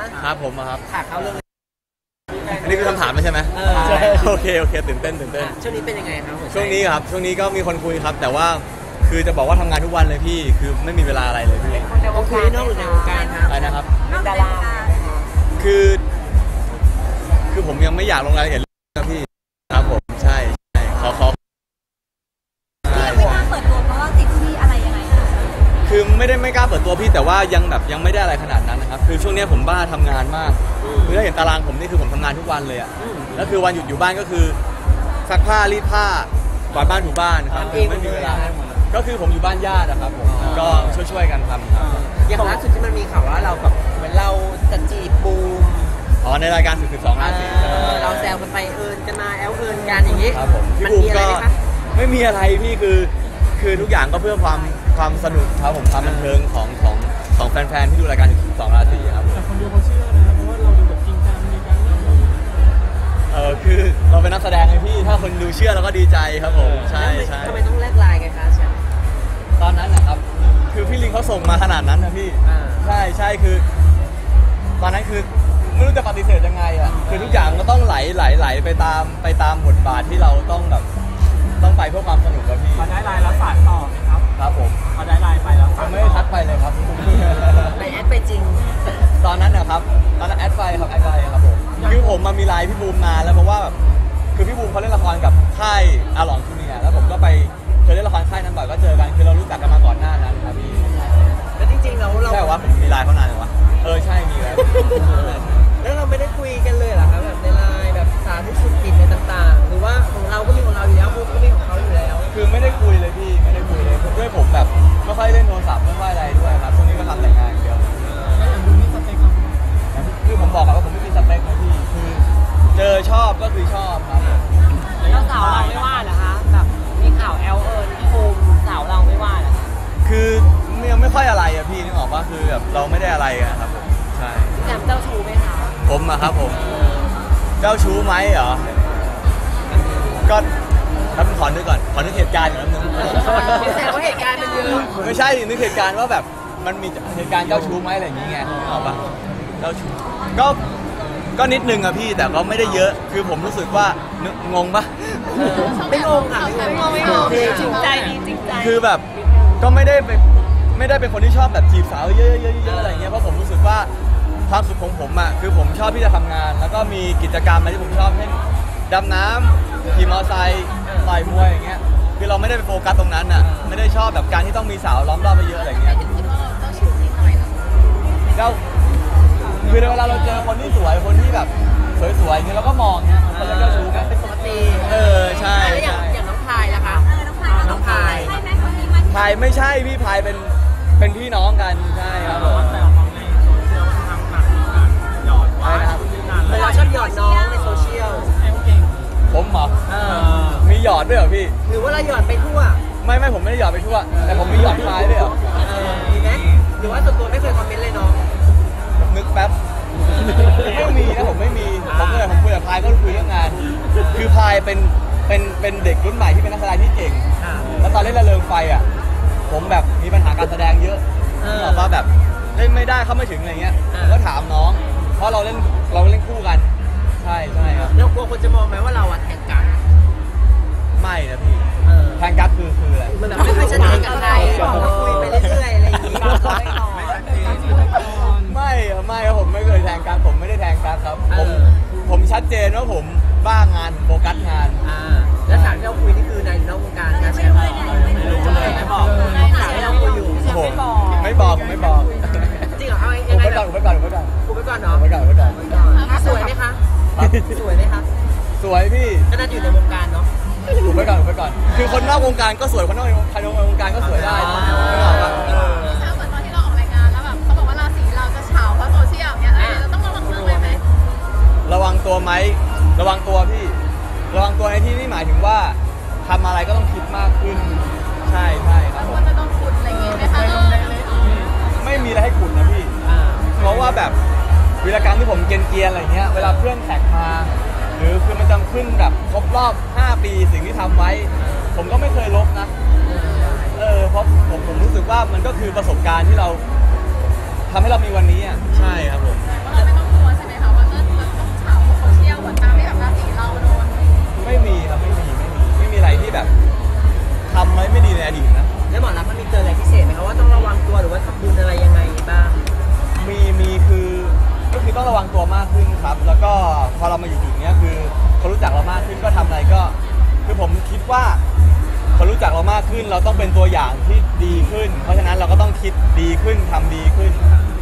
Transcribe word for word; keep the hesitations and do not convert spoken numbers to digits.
ครับผมครับค่ะเข้าเรื่องอันนี้คือคำถามใช่ไหมใช่โอเคโอเคตื่นเต้นตื่นเต้นช่วงนี้เป็นยังไงครับช่วงนี้ครับช่วงนี้ก็มีคนคุยครับแต่ว่าคือจะบอกว่าทำงานทุกวันเลยพี่คือไม่มีเวลาอะไรเลยพี่คนคุยนอกหรือในวงการครับอะไรนะครับดาราคือ คือผมยังไม่อยากลงรายละเอียดนะพี่ครับผมใช่ใช่ขอขอที่ยังไม่กล้าเปิดตัวเพราะว่าติดที่อะไรยังไงคือไม่ได้ไม่กล้าเปิดตัวพี่แต่ว่ายังแบบยังไม่ได้อะไรขนาดนั้นนะครับคือช่วงนี้ผมบ้าทำงานมากคือถ้าเห็นตารางผมนี่คือผมทำงานทุกวันเลยอ่ะแล้วคือวันหยุดอยู่บ้านก็คือซักผ้ารีดผ้ากวาดบ้านถูบ้านครับไม่มีเวลาก็คือผมอยู่บ้านญาตินะครับผมก็ช่วยๆกันทำครับอย่างล่าสุดที่มันมีข่าวว่าเราแบบเหมือนเราจะจีบบูมอ๋อในรายการสิบสิบสองราศีเราแซวกันไปเอิญกันมาแอลเอิญกันอย่างนี้ครับผมพี่บูมก็ไม่มีอะไรพี่คือคือทุกอย่างก็เพื่อความความสนุกครับผมความบันเทิงของของของแฟนๆที่ดูรายการสิบสองราศีครับแต่คนเดียวเขาเชื่อนะเพราะว่าเราดูแบบจริงจังในการเล่นเออคือเราเป็นนักแสดงไงพี่ถ้าคนดูเชื่อเราก็ดีใจครับผมใช่ใช่ทำไมต้องแลกไลน์กันคะแชมป์ตอนนั้นนะครับคือพี่ลิงเขาส่งมาขนาดนั้นนะพี่ใช่ใช่คือตอนนั้นคือไม่รู้จะปฏิเสธยังไงอ่ะคือทุกอย่างก็ต้องไหลไหลไหลไปตามไปตามบทบาทที่เราต้องแบบต้องไปเพื่อความสนุกครับพี่พอได้ไลน์แล้วสานต่อไหมครับครับผมพอได้ไลน์ไปแล้วไม่ได้ทักไปเลยครับไปแอดไปจริงตอนนั้นนะครับตอนนั้นแอดไฟครับแอดไฟครับผมคือผมมามีไลน์พี่บูมนานแล้วเพราะว่าแบบคือพี่บูมเขาเล่นละครกับค่ายอาหลองจูเนียร์แล้วผมก็ไปเคยเล่นละครค่ายนั้นบ่อยก็เจอกันคือเรารู้จักกันมาก่อนหน้านั้นครับพี่แล้วจริงๆเราเราใช่ว่าผมมีไลน์เขานานเลยวะเออใช่มีแล้วแล้วเราไม่ได้คุยกันเลยเหรอครับแบบในไลน์แบบสารทุกสุขดิบในต่างๆหรือว่าของเราก็มีของเราอยู่แล้วพวกก็มีของเขาอยู่แล้วคือไม่ได้คุยเลยพี่ไม่ได้คุยเลยด้วยผมแบบไม่ค่อยเล่นโทรศัพท์ไม่ค่อยอะไรด้วยครับช่วงนี้ก็ทำแต่งานอย่างเดียวแล้วอย่างดูนี่สเปคเราคือผมบอกว่าผมไม่มีสเปคนะพี่คือเจอชอบก็คือชอบครับแล้วสาวเราไม่ว่าเหรอคะแบบมีข่าวแอลเอิญภูมิสาวเราไม่ว่าเหรอคือยังไม่ค่อยอะไรอะพี่นึกออกปะคือแบบเราไม่ได้อะไรอะครับผมใช่แจมเจ้าชู้ไหมคะผมอะครับผมเจ้าชู้ไหมเหรอก็ถ้าผมขอนึกก่อนขอนึกเหตุการณ์ก่อนนึงแสดงว่าเหตุการณ์มันเยอะไม่ใช่นึกเหตุการณ์ว่าแบบมันมีเหตุการณ์เจ้าชู้ไหมอะไรอย่างเงี้ยนึกออกปะเจ้าชู้ก็ก็นิดนึงอะพี่แต่ก็ไม่ได้เยอะคือผมรู้สึกว่างงปะไม่งงค่ะไม่งงไม่งงจริงใจจริงใจคือแบบก็ไม่ได้ไปไม่ได้เป็นคนที่ชอบแบบจีบสาวเยอะๆๆอะไรเงี้ยเพราะผมรู้สึกว่าความสุขของผมอะคือผมชอบที่จะทำงานแล้วก็มีกิจกรรมอะไรที่ผมชอบเช่นดำน้ำขี่มอเตอร์ไซค์ต่อยมวยอย่างเงี้ยคือเราไม่ได้ไปโฟกัสตรงนั้นอะไม่ได้ชอบแบบการที่ต้องมีสาวล้อมรอบไปเยอะอะไรเงี้ยเจ้าคือเวลาเราเจอคนที่สวยคนที่แบบสวยๆเนี่ยเราก็มองเงี้ยมันก็เจ้าชู้กันเป็นปกติเออใช่อย่างอย่างน้องพายนะคะน้องพายพายไม่ใช่พี่พายเป็นเป็นพี่น้องกันใช่ครับผมแต่ของในโซเชียลทางหนักหยอดว่าเราชอบหยอดน้องในโซเชียลไอ้เก่งผมเหรอมีหยอดด้วยเหรอพี่หรือว่าเราหยอดไปทั่วไม่ไม่ผมไม่ได้หยอดไปทั่วแต่ผมมีหยอดพายด้วยเหรอมีไหมหรือว่าส่วนตัวไม่เคยคอมเมนต์เลยน้องนึกแป๊บไม่มีนะผมไม่มีผมเลยผมคุยกับพายก็คุยเรื่องงานคือพายเป็นเป็นเป็นเด็กรุ่นใหม่ที่เป็นนักแสดงที่เก่งแล้วตอนเล่นระเริงไฟอ่ะผมแบบมีปัญหาการแสดงเยอะบอกว่าแบบเล่นไม่ได้เข้าไม่ถึงอะไรเงี้ยก็ถามน้องเพราะเราเล่นเราเล่นคู่กันใช่ใช่ครับแล้วกลัวคนจะมองไหมว่าเราอะแทงกั๊กไม่นะพี่แทงกั๊กคือคืออะไรมันแบบไม่ค่อยสนิทกับใครคุยไปเรื่อยๆอะไรอย่างงี้ไม่ไม่ครับผมไม่เคยแทงกั๊กผมไม่ได้แทงกั๊กครับผมผมชัดเจนว่าผมบ้างานโฟกัสงานแล้วสารที่เราคุยนี่คือในนอกวงการการแชร์ไม่รู้เลยไม่บอกสารที่เราคุยอยู่ผมไม่บอกไม่บอกจริงเหรอเอายังไงไปก่อนไปก่อนไปก่อนไปก่อนเนาะไปก่อนไปก่อนสวยไหมคะสวยไหมคะสวยพี่ก็น่าอยู่ในวงการเนาะถูกไปก่อนไปก่อนคือคนนอกวงการก็สวยคนนอกใครนอกวงการก็สวยได้ไม่หรอกครับเช้าเหมือนตอนที่เราออกรายการแล้วแบบเขาบอกว่าราศีเราจะเฉาเพราะโซเชียลเนี่ยเราต้องระวังตัวไหมระวังตัวไหมระวังตัวพี่ระวังตัวในที่นี่หมายถึงว่าทำอะไรก็ต้องคิดมากขึ้นใช่ใช่ครับว่าจะต้องขุดอะไรอย่างเงี้ยไหมคะไม่มีอะไรให้ขุดนะพี่เพราะว่าแบบวีรกรรมที่ผมเกรียนๆอะไรเงี้ยเวลาเพื่อนแท็กมาหรือคือมันจะขึ้นแบบครบรอบห้าปีสิ่งที่ทำไว้ผมก็ไม่เคยลบนะเออเพราะผมผมรู้สึกว่ามันก็คือประสบการณ์ที่เราทำให้เรามีวันนี้อ่ะใช่ครับผมเราไม่ต้องแล้วก็พอเรามาอยู่จุดเนี้ยคือเขารู้จักเรามากขึ้นก็ทำอะไรก็คือผมคิดว่าเขารู้จักเรามากขึ้นเราต้องเป็นตัวอย่างที่ดีขึ้น เพราะฉะนั้นเราก็ต้องคิดดีขึ้นทำดีขึ้น